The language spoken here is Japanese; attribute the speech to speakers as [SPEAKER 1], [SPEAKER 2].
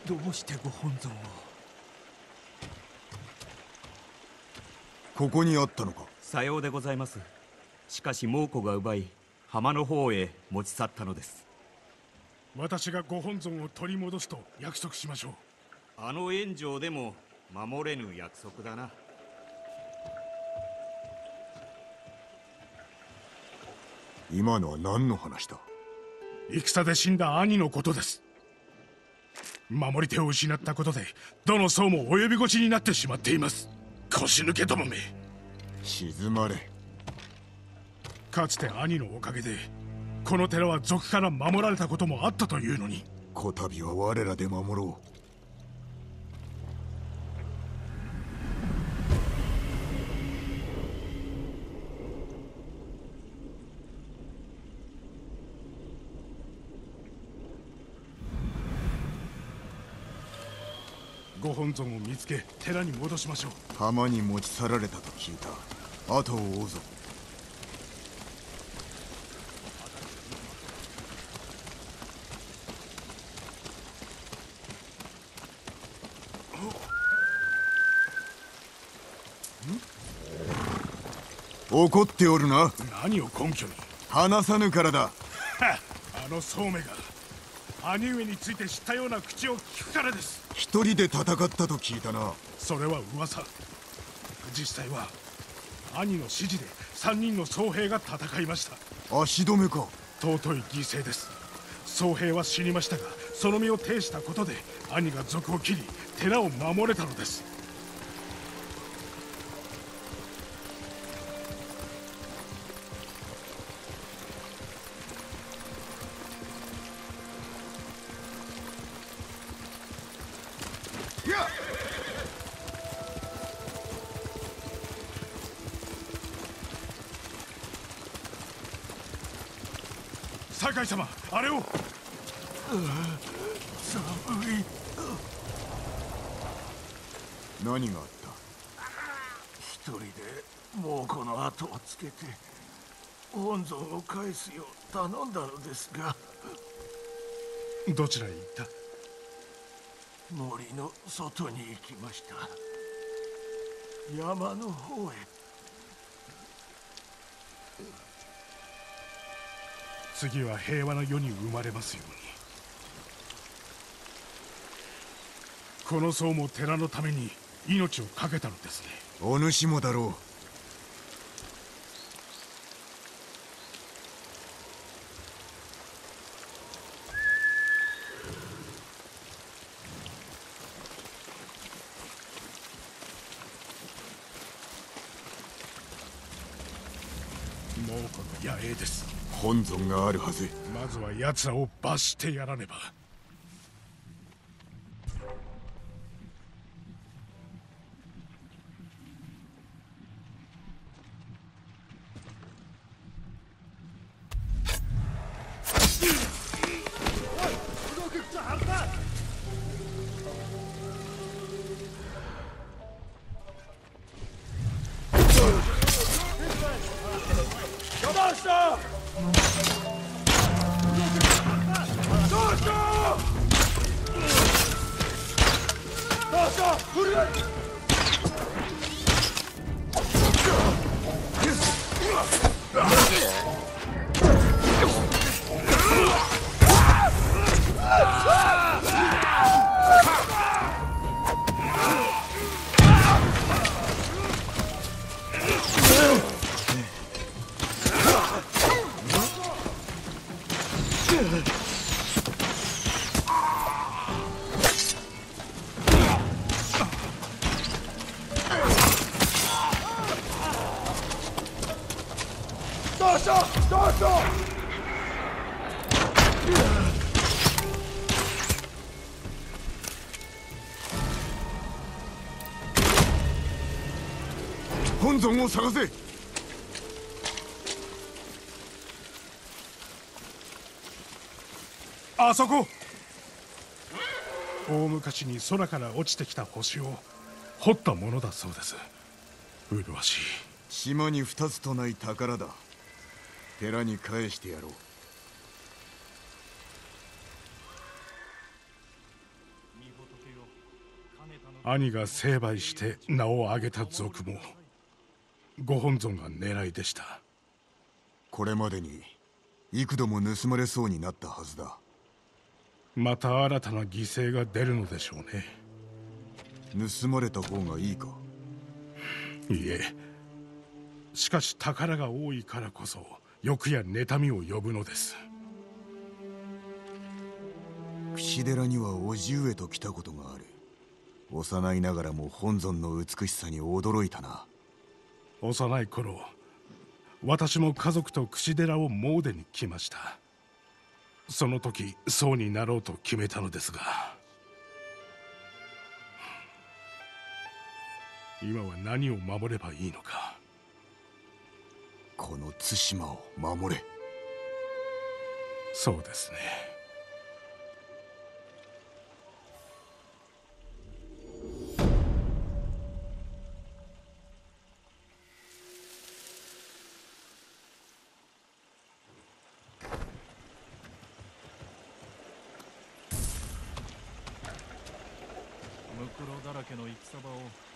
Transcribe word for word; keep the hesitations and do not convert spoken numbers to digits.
[SPEAKER 1] どうしてご本尊を。
[SPEAKER 2] ここにあったのか。
[SPEAKER 1] さようでございます。しかし猛虎が奪い浜の方へ持ち去ったのです。
[SPEAKER 3] 私がご本尊を取り戻すと約束しましょう。
[SPEAKER 1] あの炎上でも守れぬ約束だな。
[SPEAKER 2] 今のは何の話だ。
[SPEAKER 3] 戦で死んだ兄のことです。守り手を失ったことでどの層も及び腰になってしまっています。腰抜けどもめ。
[SPEAKER 2] 静まれ。
[SPEAKER 3] かつて兄のおかげでこの寺は賊から守られたこともあったというのに、
[SPEAKER 2] こたびは我らで守ろう。
[SPEAKER 3] ご本尊を見つけ寺に戻しましょう。
[SPEAKER 2] 浜に持ち去られたと聞いた。後を追うぞ。怒っておるな。
[SPEAKER 3] 何を根拠に。
[SPEAKER 2] 話さぬからだ。
[SPEAKER 3] あの宗目が兄上について知ったような口を聞くからです。
[SPEAKER 2] 一人で戦ったと聞いたな。
[SPEAKER 3] それは噂。実際は兄の指示で三人の僧兵が戦いました。
[SPEAKER 2] 足止めか。
[SPEAKER 3] 尊い犠牲です。僧兵は死にましたがその身を呈したことで兄が賊を切り寺を守れたのです。酒井様、あれを。
[SPEAKER 4] 寒い。
[SPEAKER 2] 何があった。
[SPEAKER 4] 一人で猛虎の後をつけて本尊を返すよう頼んだのですが。
[SPEAKER 3] どちらへ行った。
[SPEAKER 4] 森の外に行きました。山の方へ。
[SPEAKER 3] 次は平和な世に生まれますように。この僧も寺のために命を懸けたのですね。
[SPEAKER 2] お主もだろう。
[SPEAKER 3] 猛虎の野営です。
[SPEAKER 2] 本尊があるはず。
[SPEAKER 3] まずは奴らを罰してやらねば。
[SPEAKER 2] 本尊を探せ。
[SPEAKER 3] あそこ。大昔に空から落ちてきた星を掘ったものだそうです。麗しい。
[SPEAKER 2] 島に二つとない宝だ。寺に返してやろう。
[SPEAKER 1] みほ
[SPEAKER 3] 兄が成敗して名を上げた族もご本尊が狙いでした。
[SPEAKER 2] これまでに幾度も盗まれそうになったはずだ。
[SPEAKER 3] また新たな犠牲が出るのでしょうね。
[SPEAKER 2] 盗まれた方がいいか？
[SPEAKER 3] いいえ、しかし宝が多いからこそ欲や妬みを呼ぶのです。
[SPEAKER 2] 櫛寺には叔父上と来たことがある。幼いながらも本尊の美しさに驚いたな。
[SPEAKER 3] 幼い頃、私も家族と櫛寺を詣に来ました。その時僧になろうと決めたのですが、今は何を守ればいいのか。
[SPEAKER 2] この対馬を守れ。
[SPEAKER 3] そうですね。
[SPEAKER 5] ムクロだらけの戦場を